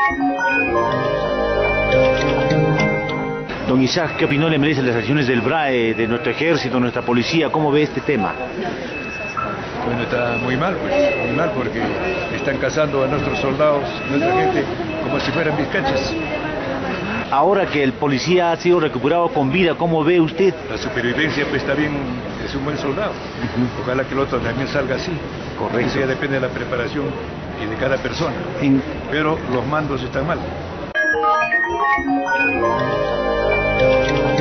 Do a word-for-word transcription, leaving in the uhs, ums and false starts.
Don Isaac, ¿qué opinión le merecen las acciones del B R A E, de nuestro ejército, de nuestra policía? ¿Cómo ve este tema? Bueno, está muy mal, pues, muy mal porque están cazando a nuestros soldados, nuestra gente, como si fueran vizcachas. Ahora que el policía ha sido recuperado con vida, ¿cómo ve usted? La supervivencia pues está bien, es un buen soldado. Uh-huh. Ojalá que el otro también salga así. Correcto. Eso ya depende de la preparación y de cada persona. En... Pero los mandos están mal.